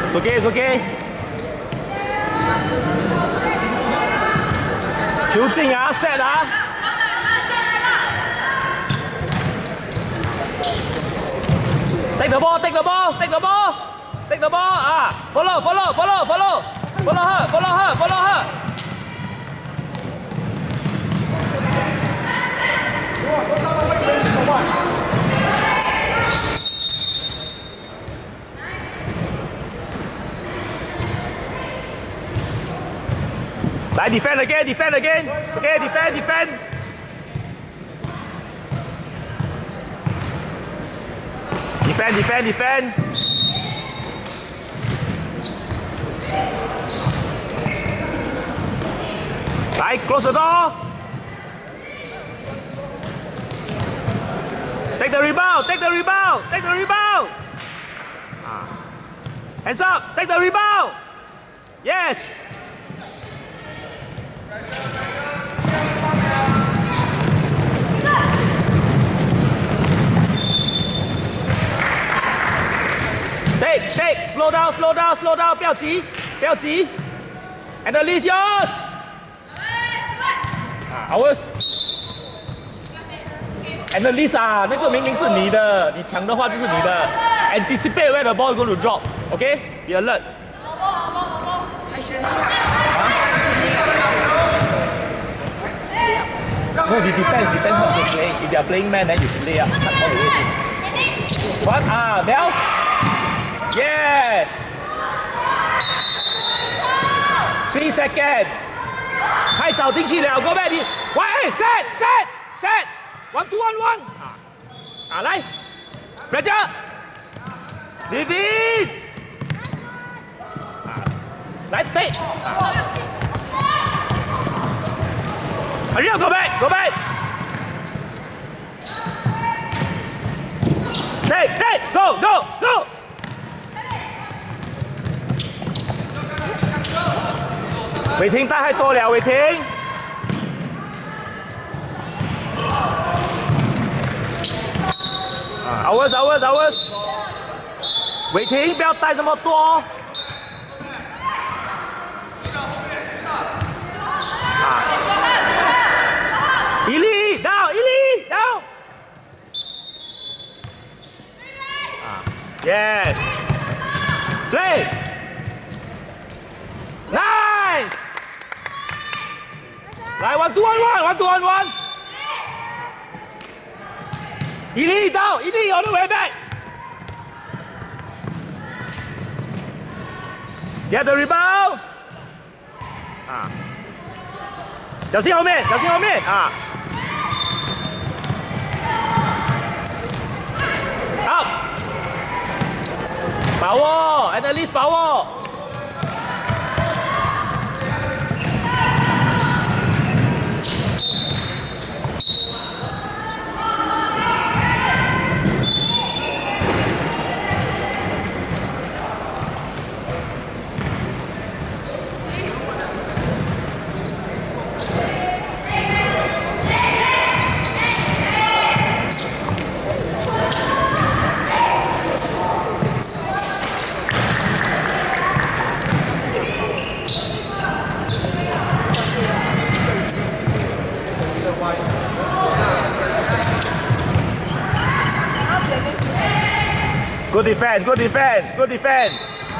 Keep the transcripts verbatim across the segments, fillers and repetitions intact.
It's okay, it's okay. 球进啊 ，set 啊。Take the ball, take the ball, take the ball, take the ball. Ah, follow, follow, follow, follow, follow her, follow her, follow her. Lại defend again, defend again. It's okay, defend, defend. Defend, defend, defend. Lại, close the door. Take the rebound, take the rebound, take the rebound. Hands up, take the rebound. Yes. Take, take, slow down, slow down, slow down， 不要急，不要急。And the leash yours. Ah, ours. And the leash 啊，那个明明是你的，你抢的话就是你的。Anticipate where the ball is going to drop. Okay? Be alert. 啊 ？No, the defense, defense how they play. If they are playing man, then you should lay up, cut all the way in. What? Ah, Bell. Yes! Three seconds! 太早进去了 ，Go back！ 你，喂 ，set set set， one two one one， 啊，啊来 ，Pressure，Vivian， 啊，来 take， Hurry up， Go back，Go back。Take, take, go, go, go! 伟霆带太多了，伟霆。啊 ，ours, ours, ours。伟霆不要带这么多。啊！伊利 ，down， 伊利 ，down。 Yes. Play. Nice. 来 one two one one one two one one. 伊利到，伊利 on the way back. Get the rebound. 啊，小心后面，小心后面啊。好。 把握 ，at least 把握。Good defense, good defense, good defense.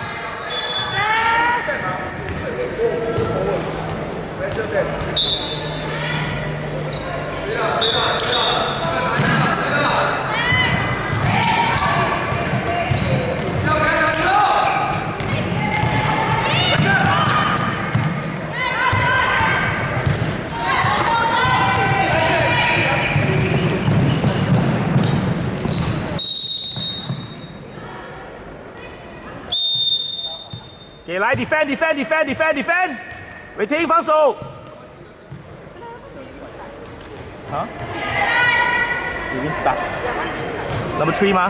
Okay, 来 defend, defend, defend, defend, defend. 伟霆防守。啊 ？You win start. Number three 吗？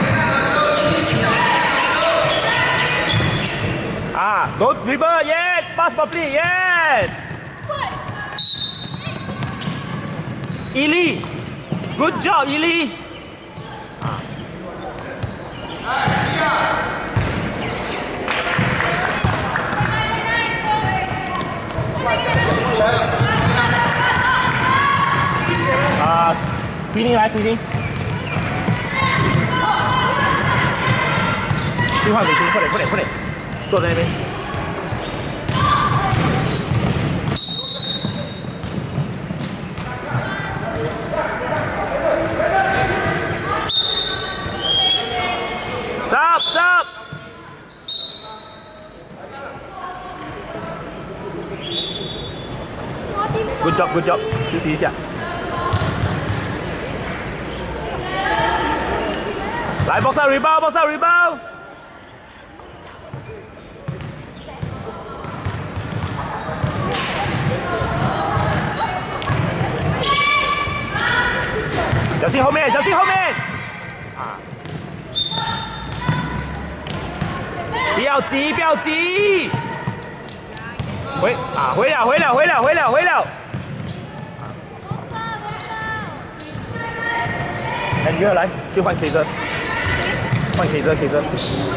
啊 ，Don't dribble yet. pass properly. Yes. Eli, good job, Eli. Ah, Queenie 来 ，Queenie。兑换给 Queenie， 快点，快点，快点，坐在那边。Stop, stop. Good job, good job. 休息一下。来 ，box out rebound, box out rebound. 小心后面，小心后面。啊！不要急，不要急。回啊，回了，回了，回了，回了，回了。来，你来，去换 K 车，换 K 车 ，K 车。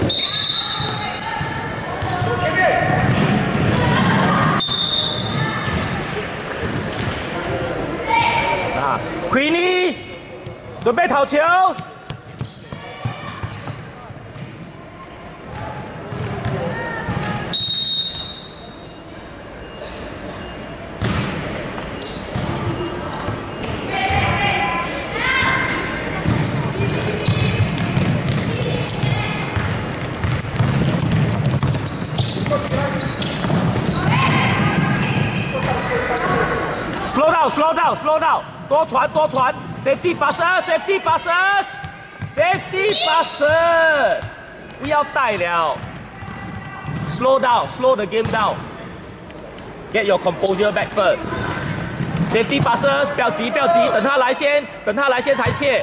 啊 ，Queenie， 准备讨球。Slow down, slow down, slow down， 多传多传 ，safety passes, safety passes, safety passes， 不要带了 ，slow down, slow the game down, get your composure back first. Safety passes， 不要急不要急，等他来先，等他来先才切。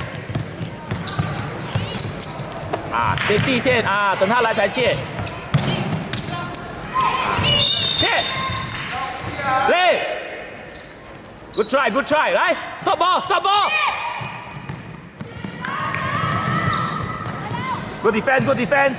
啊 ，safety 先啊，等他来才切。切，来。Good try, good try. 来 ，stop ball, stop ball. Good defense, good defense.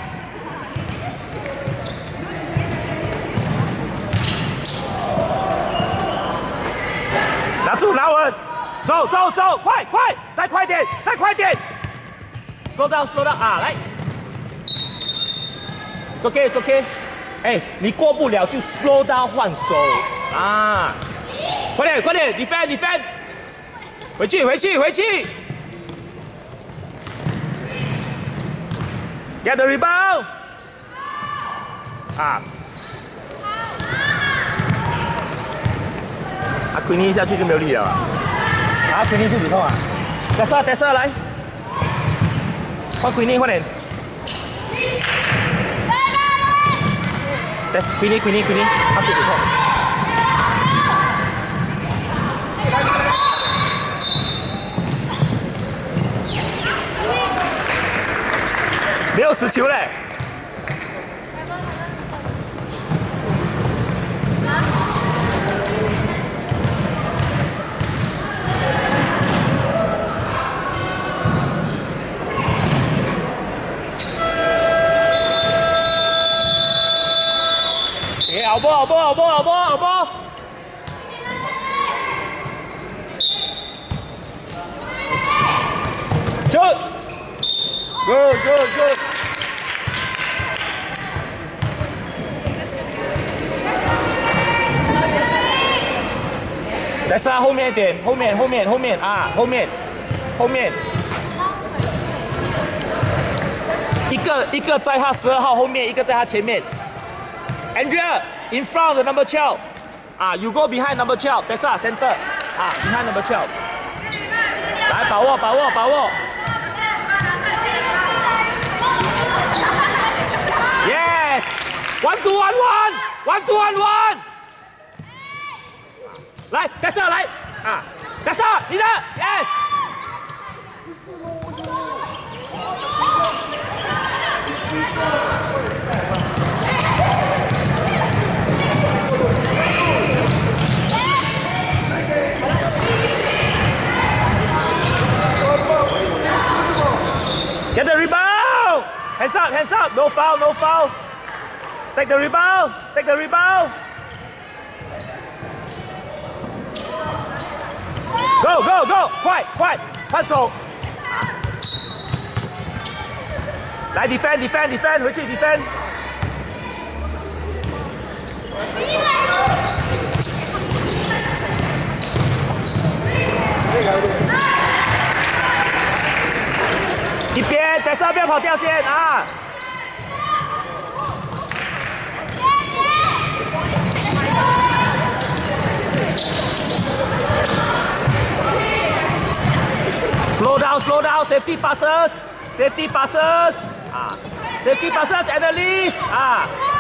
拿住，拿稳，走走走，快快，再快点，再快点。Slow down, slow down 啊，来。It's okay, it's okay. 哎，你过不了就 slow down 换手啊。快点，快点 ，defend defend， 回去，回去，回去 ，get the rebound， 啊，啊 ，Queenie 一下去就没有力了啊，啊 ，Queenie 肚子痛啊 ，Tessa Tessa 来，换 Queenie 快点 ，Queenie Queenie Queenie， 他肚子痛。没有死球嘞！哎，好波好波好波好波好波！球 ，good good good。再杀后面一点，后面后面后面啊，后面后面，一个一个在他十二号后面，一个在他前面。Andrea in front of the number twelve， 啊 ，you go behind number twelve， that's a center， 啊 ，behind number twelve， 来把握把握把握 ，yes，one two one one，one two one one。来 ，Tessa 来啊 ，Tessa 你的 ，yes。 foul, no foul. Take the rebound, take the rebound. Go, go, go, 快快，换手。来 defend defend defend， 回去 defend。一边，在上边跑掉线啊！ Slow down, slow down. Safety passes, safety passes. Ah, safety passes, analyst. Ah.